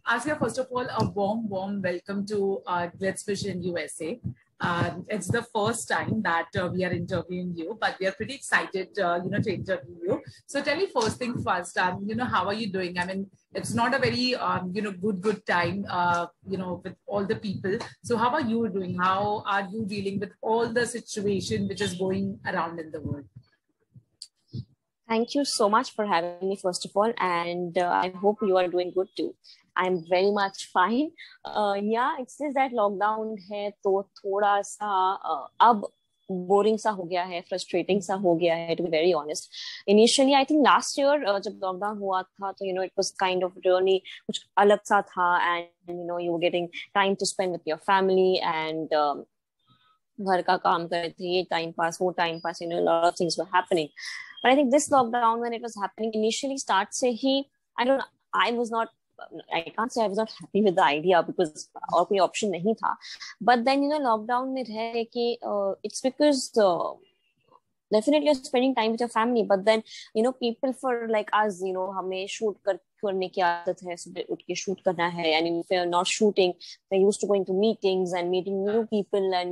Asya, first of all, a warm welcome to Let's Vision USA. It's the first time that we are interviewing you, but we are pretty excited, to interview you. So tell me first thing first, how are you doing? I mean, it's not a very, good time, with all the people. So how are you doing? How are you dealing with all the situation which is going around in the world? Thank you so much for having me, first of all, and I hope you are doing good too. I'm very much fine. It's just that lockdown है तो थोड़ा सा अब boring सा हो गया है, frustrating सा हो गया है, to be very honest. Initially, I think last year जब lockdown हुआ था तो it was kind of really कुछ अलग सा था, and you were getting time to spend with your family and घर का काम कर रहे थे, ये time pass, वो time pass, a lot of things were happening. But I think this lockdown, when it was happening, initially start से ही I can't say I was not happy with the idea because और कोई option नहीं था. But then lockdown में रह के it's because definitely you're spending time with your family, but then people for like us, हमें shoot करने की आदत है, सुबह उठ के shoot करना है, and if you're not shooting, they're used to going to meetings and meeting new people and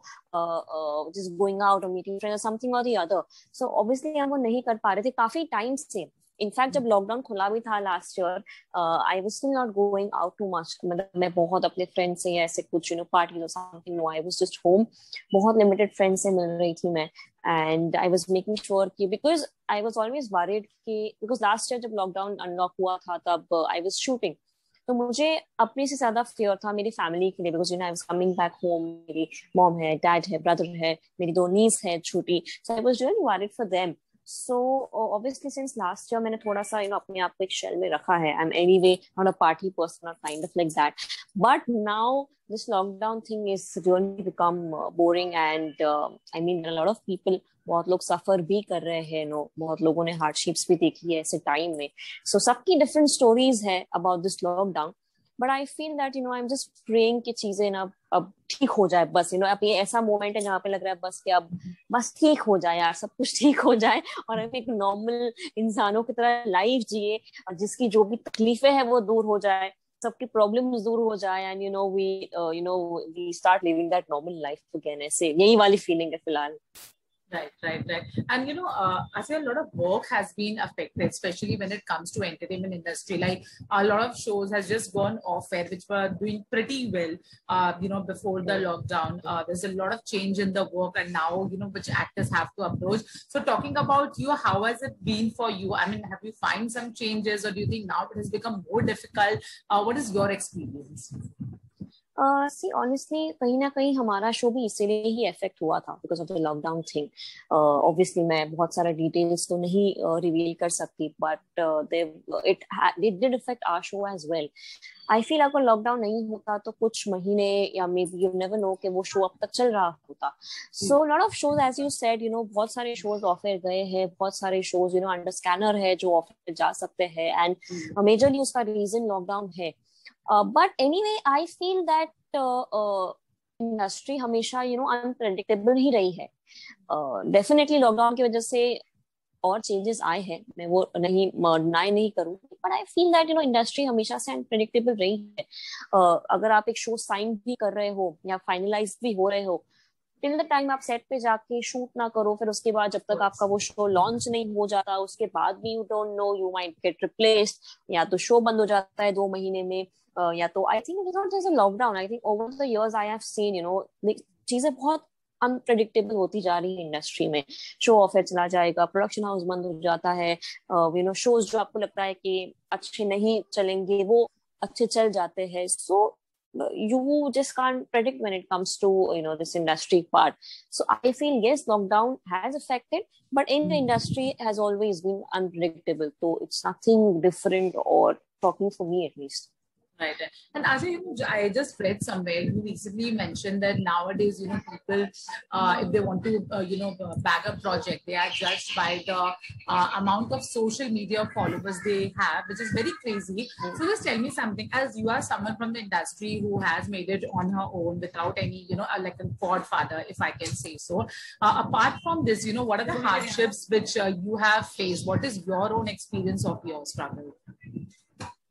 just going out or meeting friends or something or the other. So obviously हम वो नहीं कर पा रहे थे काफी time से. In fact, जब lockdown खुला भी था last year, I was still not going out too much. मतलब मैं बहुत अपने friends से या ऐसे कुछ parties or something, no, I was just home. बहुत limited friends से मिल रही थी मैं, and I was making sure कि because I was always worried कि because last year जब lockdown unlock हुआ था तब I was shooting. तो मुझे अपने से ज्यादा fear था मेरी family के लिए, because I was coming back home, मेरी mom है, dad है, brother है, मेरी 2 niece है छोटी, so I was really worried for them. So obviously since last year मैंने थोड़ा सा अपने आप को एक shell में रखा है. I'm anyway not a party person or kind of like that. But now this lockdown thing is really become boring, and I mean a lot of people, बहुत लोग suffer भी कर रहे हैं, बहुत लोगों ने hardships भी देखी है ऐसे time में. So सबकी different stories है about this lockdown. But I feel that I'm just praying कि चीजें ना अब ठीक हो जाए बस. अब ये ऐसा मोमेंट है जहाँ पे लग रहा है बस कि अब बस ठीक हो जाए यार, सब कुछ ठीक हो जाए और हम एक नॉर्मल इंसानों की तरह लाइफ जिए, और जिसकी जो भी तकलीफें हैं वो दूर हो जाए, सबकी प्रॉब्लम्स दूर हो जाए, and we start living that normal life again. ऐसे यही वाली फीलिंग है फिलहाल. Right. And I feel a lot of work has been affected, especially when it comes to entertainment industry. Like a lot of shows has just gone off air, which were doing pretty well, before the lockdown. There's a lot of change in the work, and now, which actors have to approach. So talking about you, how has it been for you? I mean, have you find some changes, or do you think now it has become more difficult? What is your experience? See, honestly, कहीं ना कहीं हमारा show भी इसीलिए ही affect हुआ था because of the lockdown thing. Obviously, मैं बहुत सारा डिटेल्स तो नहीं रिवील कर सकती, but it did affect our show as well. I feel अगर लॉकडाउन नहीं होता तो कुछ महीने या maybe you never know कि वो शो अब तक चल रहा होता. So a lot of shows, as you said, बहुत सारे shows ऑफ एयर गए हैं, बहुत सारे shows अंडर स्कैनर है जो ऑफ एयर जा सकते हैं, and मेजरली उसका रीजन लॉकडाउन है. But anyway, I feel that industry हमेशा unpredictable ही रही है. Definitely lockdown की वजह से और changes आए हैं, मैं वो deny नहीं करूँगी, but I feel that industry हमेशा से unpredictable रही है. अगर आप एक show sign भी कर रहे हो या finalize भी हो रहे हो, till the time आप सेट पे जाके शूट ना करो, फिर उसके बाद जब तक आपका वो शो लॉन्च नहीं हो जाता, उसके बाद भी you don't know, you might get replaced, या तो शो बंद हो जाता है 2 महीने में, या तो I think it is not just a lockdown. I think over the years I have seen चीजें बहुत अनप्रेडिक्टेबल होती जा रही है इंडस्ट्री में. शो ऑफ एयर चला जाएगा, प्रोडक्शन हाउस बंद हो जाता है, शोज जो आपको लगता है कि अच्छे नहीं चलेंगे वो अच्छे चल जाते हैं. So you just can't predict when it comes to this industry part. So I feel yes, lockdown has affected, but in the industry has always been unpredictable, so it's nothing different or talking for me at least. Right. And as I just read somewhere, you recently mentioned that nowadays, people, if they want to, bag a project, they are judged by the amount of social media followers they have, which is very crazy. So just tell me something, as you are someone from the industry who has made it on her own without any, like a godfather, if I can say so. Apart from this, what are the hardships which you have faced? What is your own experience of your struggle?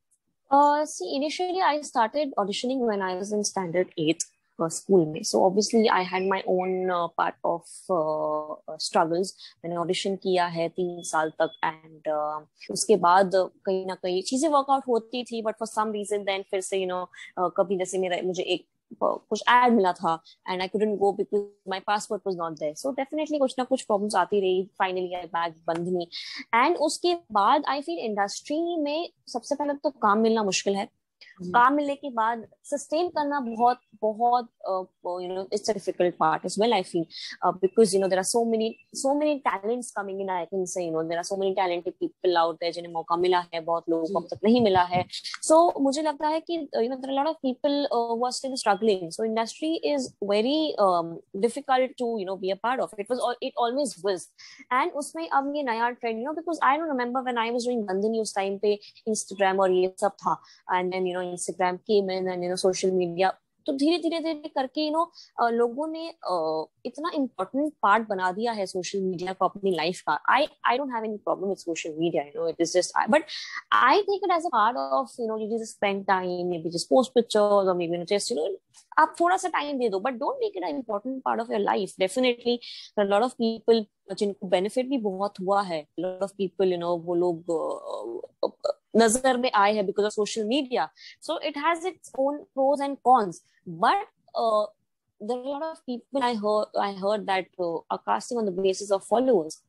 See, initially I started auditioning when I was in standard 8 school में. So obviously I had my own part of struggles. मैंने audition किया है 3 साल तक and उसके बाद कहीं ना कहीं चीजें workout होती थी, but for some reason then फिर से कभी जैसे मुझे एक कुछ ad मिला था and I couldn't go because my passport was not there. So definitely कुछ ना कुछ problems आती रही. Finally I bagged bandhani and उसके बाद I feel industry में सबसे पहले तो काम मिलना मुश्किल है. काम मिलने के बाद सस्टेन करना बहुत बहुत it's a difficult part as well I feel because there are so many talents coming in. I can say there are so many talented people out there जिन्हें मौका मिला है, बहुत लोगों को अब तक नहीं मिला है. So मुझे लगता है कि there are a lot of people who are still struggling. So industry is very difficult to be a part of. It always was. And उसमें अब ये नया trend because I don't remember when I was doing बंधनी उस time पे Instagram और ये सब था and then Instagram came in and social media. तो धीरे धीरे धीरे करके लोगों ने इतना इम्पोर्टेंट पार्ट बना दिया है सोशल मीडिया को अपनी लाइफ का. I don't have any problem with social media, it is just but I take it as a part of you just spend time, maybe just post pictures or maybe just आप थोड़ा सा time दे दो, but don't make it an important part of your life. Definitely there are a lot of people जिनको benefit भी बहुत हुआ है. A lot of people वो लोग नजर में आए हैं because of social media. So it has its own pros and cons. But there are a lot of people I heard that are casting on the basis of followers.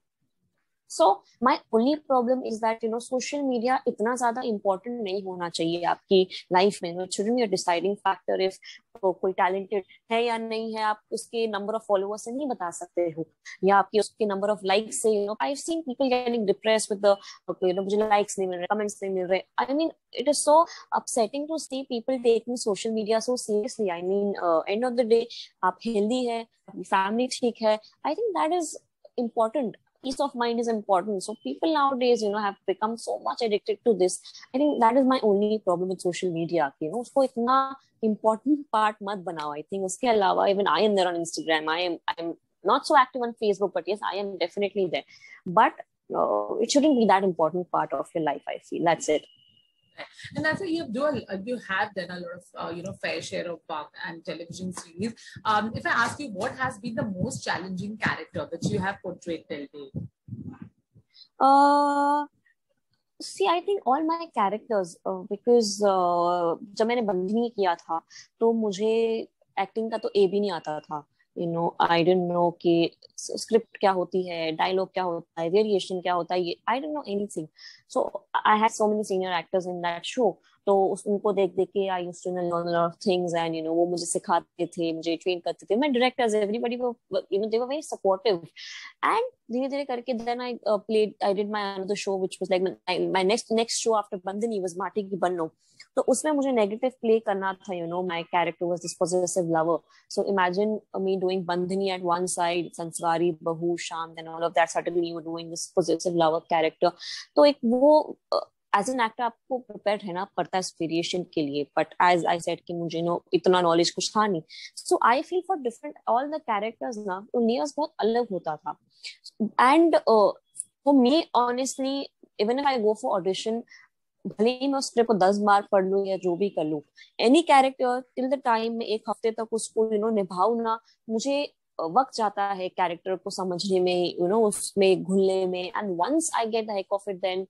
So my only problem is that social media इतना ज़्यादा important नहीं होना चाहिए आपकी life में. It shouldn't be a deciding factor if कोई talented है या नहीं है. आप उसके number of followers से नहीं बता सकते हो, या आपके उसके number of likes से. I've seen people getting depressed with the मुझे likes नहीं मिल रहे, comments नहीं मिल रहे. I mean, it is so upsetting to see people taking social media so seriously. I mean, end of the day, आप healthy है, आपकी family ठीक है. I think that is important. Peace of mind is important. So people nowadays, have become so much addicted to this. I think that is my only problem with social media. उसको इतना important part मत बनाओ. I think उसके अलावा even I am there on Instagram. I'm not so active on Facebook, but yes, I am definitely there. But it shouldn't be that important part of your life, I feel. That's it. And that's why you have done a lot of fair share of park and television series. If I ask you, what has been the most challenging character that you have portrayed till date? See, I think all my characters because जब मैंने बंधनी किया था तो मुझे acting का तो ए भी नहीं आता था. I didn't know कि स्क्रिप्ट क्या होती है, डायलॉग क्या होता है, वेरिएशन क्या होता है, I didn't know anything. So I had so many senior actors in that show. तो उनको देख देख के I used to learn a lot of things and वो मुझे सिखाते थे, मुझे ट्रेन करते थे. My directors, everybody were they were very supportive. And धीरे धीरे करके then I did my another show which was like my next show after Bandhani was Maati Ki Banno. तो उसमें मुझे negative play करना था. My character was this possessive lover. So imagine me doing Bandhani at one side, Sanskari, Bahu, Sham, then all of that. Suddenly you were doing this possessive lover character. तो एक वो as an actor आपको prepare रहना पड़ता है इस variation के लिए. बट एज आई सेड कि मुझे इतना नॉलेज कुछ था नहीं. So I feel for different all the characters ना लेयर्स बहुत अलग होता था. And for me honestly even if I go for audition, भले ही मैं स्क्रिप्ट को 10 बार पढ़ लूं या जो भी कर लूं, any character till the time में एक हफ्ते तक उसको निभाऊ ना, मुझे वक्त जाता है कैरेक्टर को समझने में, उसमें घुलने में. And once I get the hack of it then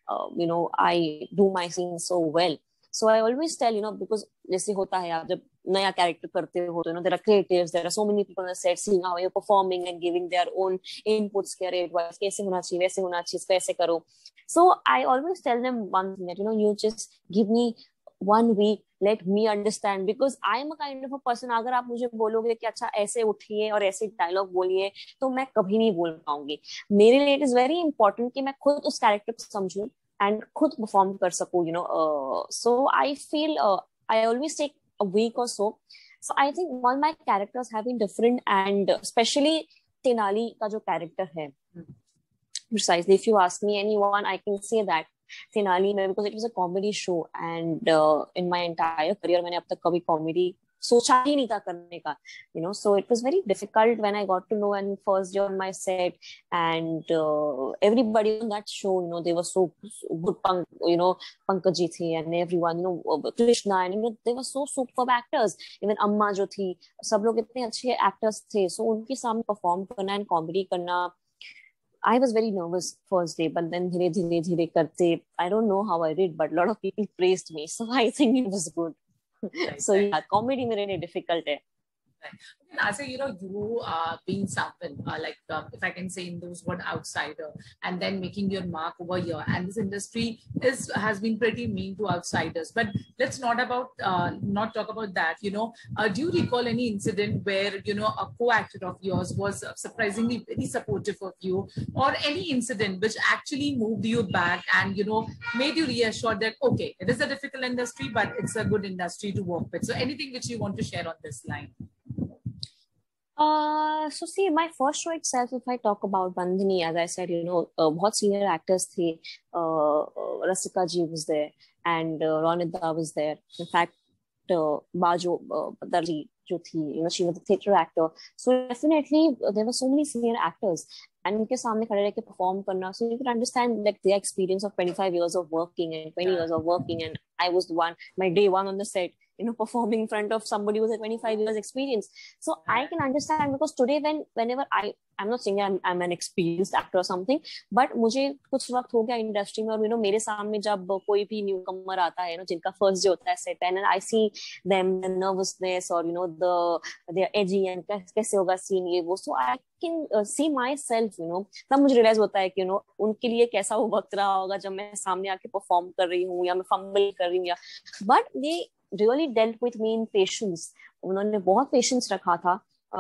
I do my scene so well. So I always tell, because जैसे होता है आप जब नया कैरेक्टर करते हो तो there are creatives, there are so many people on the set seeing how you're performing and giving their own inputs, advice, कैसे होना चाहिए, वैसे होना चाहिए, कैसे करो. So I always tell them one thing that you just give me 1 week, let me understand, because I am a kind of a person, अगर आप मुझे बोलोगे कि अच्छा ऐसे उठिए और ऐसे डायलॉग बोलिए तो मैं कभी नहीं बोल पाऊंगी. मेरे लिए इट इज वेरी इंपॉर्टेंट कि मैं खुद उस कैरेक्टर को समझूं and खुद perform कर सकूं. So I feel I always take a week or so. So I think all my characters have been different, and especially Tenali का जो character है, precisely if you ask me anyone, I can say that Tenali, because it was a comedy show, and in my entire career मैंने अब तक कभी comedy सोचा ही नहीं था करने का, you know. So it was very difficult when I got to know, and first day on my set, and everybody on that show, you know, they were so good. Pankaj ji thi, and everyone, you know, Krishna, and you know, they were so superb actors. Even Amma jo thi, सब लोग इतने अच्छे actors थे. So उनके सामने perform करना and comedy करना, I was very nervous first day, but then धीरे karte, I don't know how I did, but a lot of people praised me, so I think it was good. Right, So right. yeah, comedy मेरे लिए difficult है. Right. Asa, you know, you being someone like, if I can say in those word outsider, and then making your mark over here, and this industry has been pretty mean to outsiders. But let's not talk about that. You know, do you recall any incident where, you know, a co-actor of yours was surprisingly very supportive of you, or any incident which actually moved you back and, you know, made you reassured that okay, it is a difficult industry, but it's a good industry to work with. So anything which you want to share on this line? So see, my first show itself, if I talk about Bandhani, as I said, you know, बहुत senior actors थे. Rasika ji was there, and Ronida was there. In fact, Bajo Darji jo thi, you know, she was a theatre actor. So definitely there were so many senior actors, and उनके सामने खड़े रह के perform करना. So you could understand like their experience of 25 years of working and 20 years of working, and I was the one, my day one on the set, you know, performing in front of somebody with a 25 years experience. So I can understand, because today whenever I'm not saying I'm an experienced actor or something, but मुझे कुछ वक्त हो गया industry में, और you know, मेरे सामने जब कोई भी न्यू कमर आता है, you know, जिनका फर्स्ट डे होता है set, and I see them, the nervousness, or you know, they're edgy, and कैसे होगा सीन ये वो. So I can see myself, you know, तब मुझे रियलाइज होता है कि you know, उनके लिए कैसा वो वक्त रहा होगा जब मैं सामने आके परफॉर्म कर रही हूँ, या मैं फंबल कर रही हूँ, या but they really dealt with me in patience. उन्होंने बहुत पेशेंस रखा था.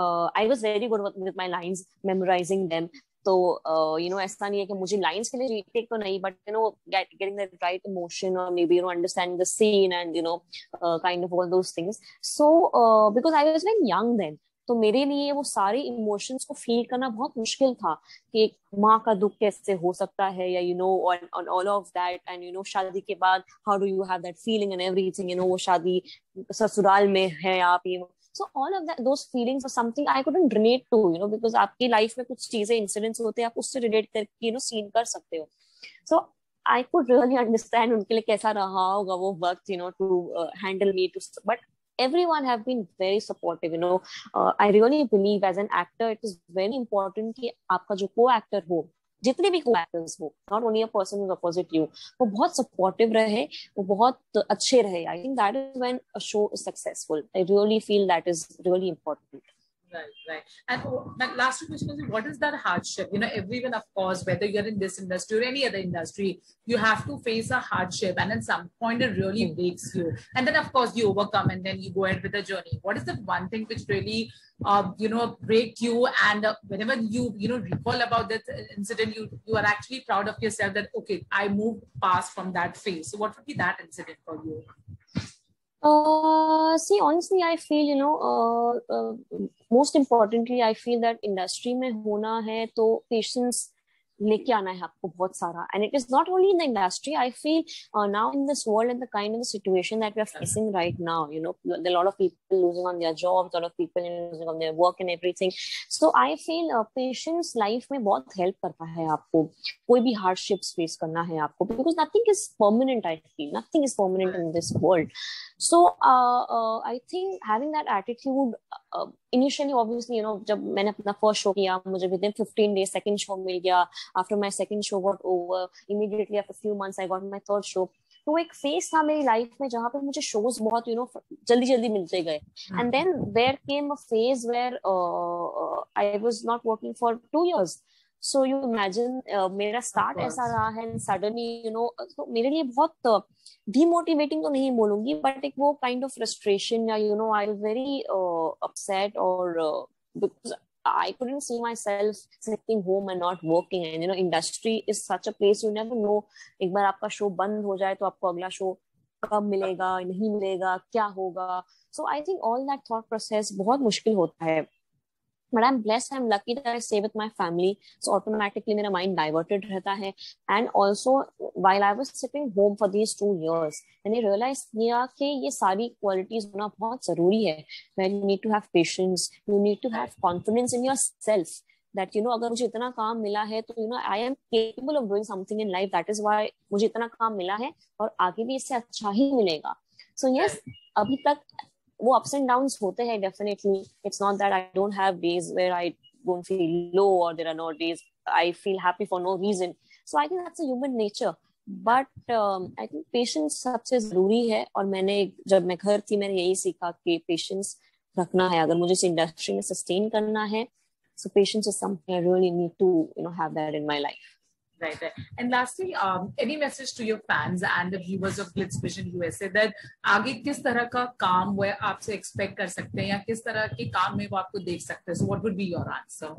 I was very good with my lines, memorizing them. तो you know, ऐसा नहीं है कि मुझे lines के लिए retake तो नहीं, but you know, getting the right emotion, or maybe you know, understanding the scene, and you know, kind of all those things. So because I was very young then, तो मेरे लिए वो सारे emotions को feel करना बहुत मुश्किल था, कि एक माँ का दुख कैसे हो सकता है, या you know, on all of that, and you know, शादी के बाद how do you have that feeling and everything, you know, वो शादी ससुराल में है आप, ये. So all of that, those feelings are something I couldn't relate to, you know, because आपकी लाइफ में कुछ चीजें, इंसिडेंट्स होते हैं, आप उससे रिलेट करके यू नो सीन कर सकते हो. So I could really understand उनके लिए कैसा रहा होगा वो वक्त, you know, to handle me to, but everyone have been very supportive, you know. I really believe as an actor it is very important कि आपका जो co-actor हो, जितने भी co-actors हो, not only a person who's opposite you, वो बहुत supportive रहे, वो बहुत अच्छे रहे. I think that is when a show is successful. I really feel that is really important. Right, right. And my last question is, what is that hardship? You know, everyone, of course, whether you're in this industry or any other industry, you have to face a hardship, and at some point it really breaks you. And then, of course, you overcome, and then you go ahead with the journey. What is the one thing which really, you know, break you? And whenever you know, recall about that incident, you are actually proud of yourself that, okay, I moved past from that phase. So what would be that incident for you? See, honestly, I feel, you know, most importantly, I feel that industry में होना है तो patience लेके आना है आपको बहुत सारा. And it is not only in the industry. I feel now in this world and the kind of situation that we are facing right now, you know, there are a lot of people losing on their jobs, a lot of people losing on their work and everything. So I feel patience life में बहुत help करता है आपको. कोई भी hardships face करना है आपको, because nothing is permanent. I feel nothing is permanent in this world. So I think having that attitude, initially obviously, you know, जब मैंने अपना first show किया, मुझे within 15 days second show मिल गया. After my second show got over, immediately after a few months I got my third show. तो एक phase था मेरी लाइफ में जहाँ पे मुझे शोज बहुत यू नो जल्दी जल्दी मिलते गए. And then there came a phase where I was not working for 2 years. So you imagine मेरा स्टार्ट ऐसा रहा है, एंड सडनली यू नो, तो मेरे लिए बहुत डिमोटिवेटिंग तो नहीं बोलूंगी, बट एक वो काइंड ऑफ फ्रस्ट्रेशन, या you know, I was very upset, और I couldn't see myself sitting home and not working. And you know, industry is such a place you never know. एक बार आपका show बंद हो जाए तो आपको अगला शो कब मिलेगा, नहीं मिलेगा, क्या होगा. So I think all that thought process बहुत मुश्किल होता है. But I'm blessed, I'm lucky that I stay with my family. So automatically मेरा mind diverted रहता है. And also, while I was sitting home for these 2 years, then I realized किया कि ये सारी qualities होना बहुत जरूरी है. Where you need to have patience, you need to have confidence in yourself. That अगर मुझे इतना काम मिला है तो I am capable of doing something in life. That is why मुझे इतना काम मिला है और आगे भी इससे अच्छा ही मिलेगा. So yes, अभी तक वो ups and downs होते हैं definitely. It's not that I don't have days where I don't feel low or there are no days I feel happy for no reason. So I think that's a human nature. But I think patience सबसे जरूरी है. और जब मैं घर थी मैंने यही सीखा कि patience रखना है अगर मुझे इस इंडस्ट्री में sustain करना है. So patience is something I really need to have that in my life. Right. And lastly, any message to your fans and the viewers of Glitz Vision USA that आगे किस तरह का काम वो आपसे expect कर सकते हैं या किस तरह के काम में वो आपको देख सकते हैं? So what would be your answer?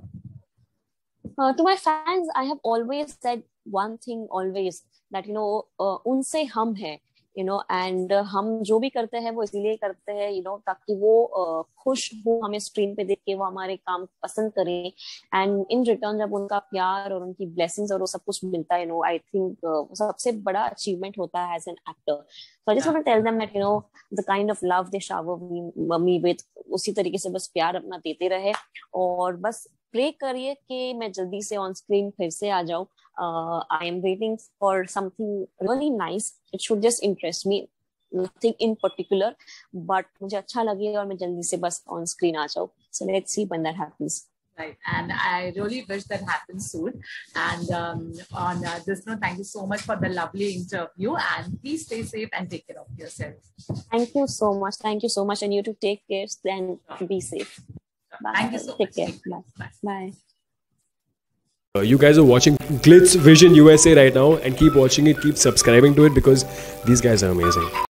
To my fans, I have always said one thing always that उनसे हम हैं. and हम जो भी करते हैं वो इसलिए करते हैं ताकि वो खुश हो हमें स्क्रीन पे देख के वो हमारे काम पसंद करें. एंड इन रिटर्न जब उनका प्यार और उनकी ब्लेसिंग्स और वो सब कुछ मिलता है आई थिंक सबसे बड़ा अचीवमेंट होता है as an actor. So I just want to tell them that the kind of love they shower me with उसी तरीके से बस प्यार अपना देते रहे और बस प्रे करिए कि मैं जल्दी से ऑन स्क्रीन फिर से आ जाऊं. I am waiting for something really nice. It should just interest me, nothing in particular, but मुझे अच्छा लगे और मैं जल्दी से बस on screen आ जाऊं. So let's see when that happens. Right, and I really wish that happens soon. And on this note, thank you so much for the lovely interview, and please stay safe and take care of yourself. Thank you so much. Thank you so much, and you too take care and be safe. Bye. Thank you so much. Take care. Bye. Bye. You guys are watching Glitz Vision USA right now and keep watching it, keep subscribing to it because these guys are amazing.